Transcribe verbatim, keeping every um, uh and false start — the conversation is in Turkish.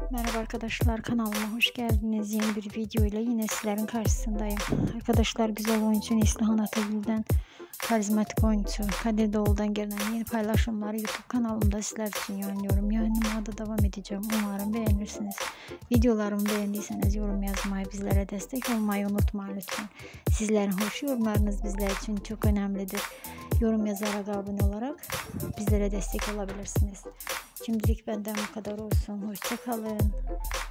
Merhaba arkadaşlar, kanalıma hoş geldiniz. Yeni bir video ile yine sizlerin karşısındayım. Arkadaşlar, güzel oyuncu Neslihan Atagül'den, karizmatik oyuncu Kadir Doğulu'dan gelen yeni paylaşımları YouTube kanalımda sizler için yayınlıyorum. Yayınlamaya da devam edeceğim. Umarım beğenirsiniz. Videolarımı beğendiyseniz yorum yazmayı, bizlere destek olmayı unutmayın lütfen. Sizlerin hoş yorumlarınız bizler için çok önemlidir. Yorum yazarak, abone olarak bizlere destek olabilirsiniz. Şimdilik benden bu kadar olsun. Hoşça kalın.